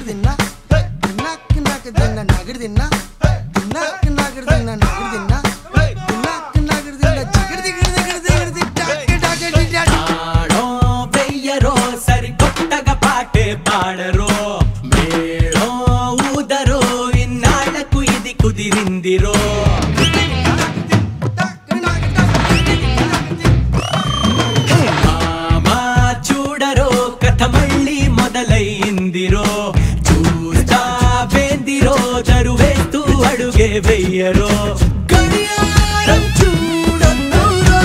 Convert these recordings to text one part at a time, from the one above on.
నగడిదిన్నా నాకు నాకు దిన్నా నగడిదిన్నా నాకు నగడిదిన్నా నగడిదిన్నా నాకు నగడిదిన్నా జిగడి దిగడి దిగడి దిగడి టాకే టాకే టాకే ఆడో వెయ్యరో సరి కొట్టగా పాటే పాడరో మేడో ఊదరో ఇన్నాళ్లకు ఇది కుదిరిందిరో మామా చూడరో కథ మళ్ళీ మొదలైందిరో చూస్తా వేందిరో జరువేస్తూ అడుగే వెయ్యరో గడియారం చూడొద్దురో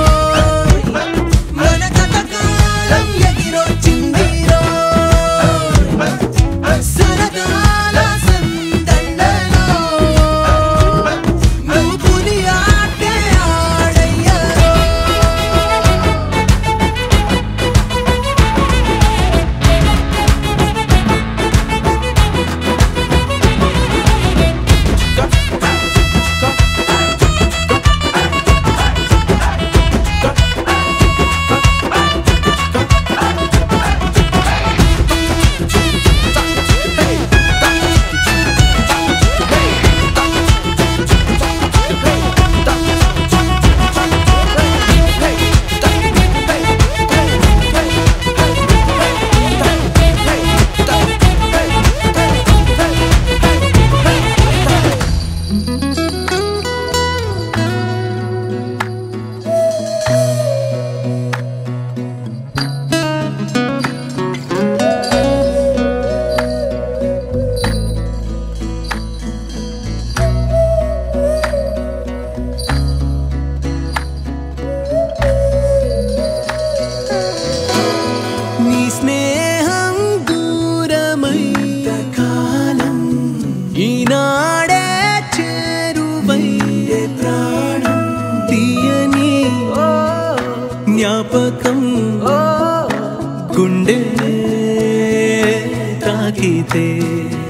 మన కథకాలం ఎగిరొచ్చిందిరో సరదాల సందళ్ళలో నువ్వు పులి ఆటే ఆడయ్యరో నీ స్నేహం దూరమైన కాలం ఈనాడే చేరువయ్యే ప్రాణం తీయని జ్ఞాపకం గుండె తాకితే